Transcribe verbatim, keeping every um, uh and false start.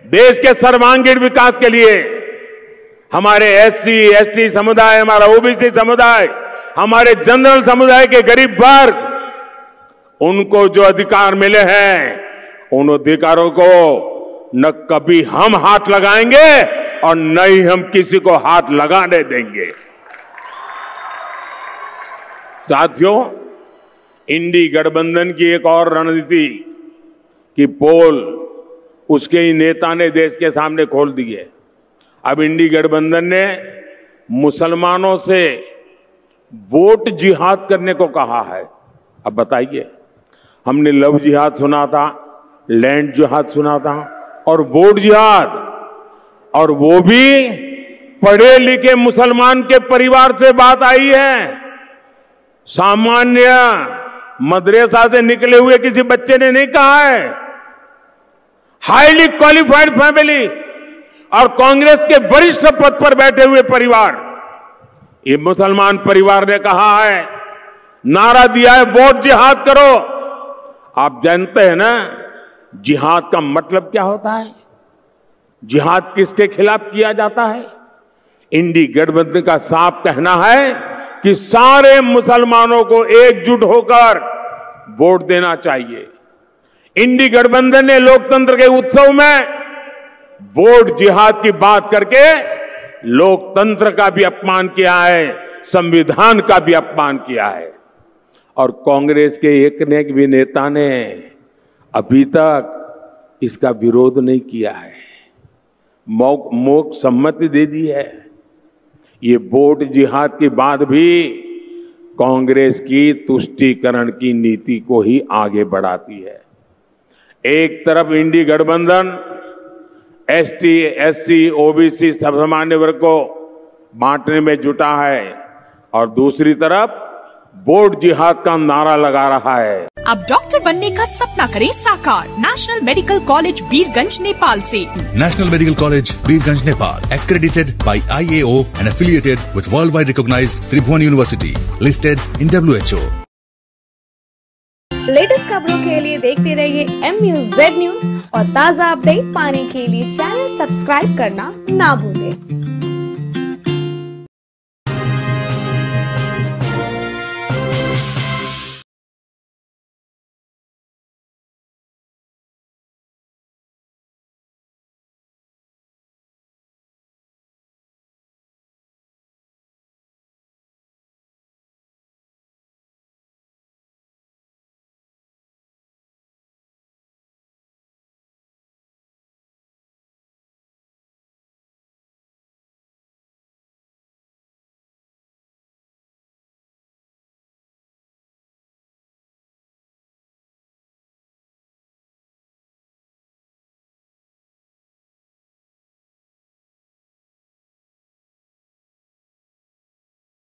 देश के सर्वांगीण विकास के लिए हमारे एससी, एसटी समुदाय, हमारा ओबीसी समुदाय, हमारे जनरल समुदाय के गरीब वर्ग, उनको जो अधिकार मिले हैं उन अधिकारों को न कभी हम हाथ लगाएंगे और न ही हम किसी को हाथ लगाने देंगे। साथियों, इंडी गठबंधन की एक और रणनीति की पोल उसके ही नेता ने देश के सामने खोल दी है। अब इंडी गठबंधन ने मुसलमानों से वोट जिहाद करने को कहा है। अब बताइए, हमने लव जिहाद सुना था, लैंड जिहाद सुना था और वोट जिहाद, और वो भी पढ़े लिखे मुसलमान के परिवार से बात आई है। सामान्य मदरसा से निकले हुए किसी बच्चे ने नहीं कहा है। हाईली क्वालिफाइड फैमिली और कांग्रेस के वरिष्ठ पद पर बैठे हुए परिवार, ये मुसलमान परिवार ने कहा है, नारा दिया है, वोट जिहाद करो। आप जानते हैं ना जिहाद का मतलब क्या होता है? जिहाद किसके खिलाफ किया जाता है? इंडी गठबंधन का साफ कहना है कि सारे मुसलमानों को एकजुट होकर वोट देना चाहिए। इंडी गठबंधन ने लोकतंत्र के उत्सव में वोट जिहाद की बात करके लोकतंत्र का भी अपमान किया है, संविधान का भी अपमान किया है। और कांग्रेस के एक ने भी नेता ने अभी तक इसका विरोध नहीं किया है, मौक मौक सम्मति दे दी है। ये वोट जिहाद की बात भी कांग्रेस की तुष्टीकरण की नीति को ही आगे बढ़ाती है। एक तरफ इंडी गठबंधन एसटी, एससी, ओबीसी सामान्य वर्ग को बांटने में जुटा है और दूसरी तरफ वोट जिहाद का नारा लगा रहा है। अब डॉक्टर बनने का सपना करें साकार national medical college Birgunj Nepal से। National medical college Birgunj Nepal, accredited by I A O and affiliated with worldwide recognized Tribhuvan University, listed in W H O। Latest खबरों के लिए देखते रहिए एम न्यूज़ जेड न्यूज़ और ताज़ा अपडेट पाने के लिए चैनल सब्सक्राइब करना ना भूलें।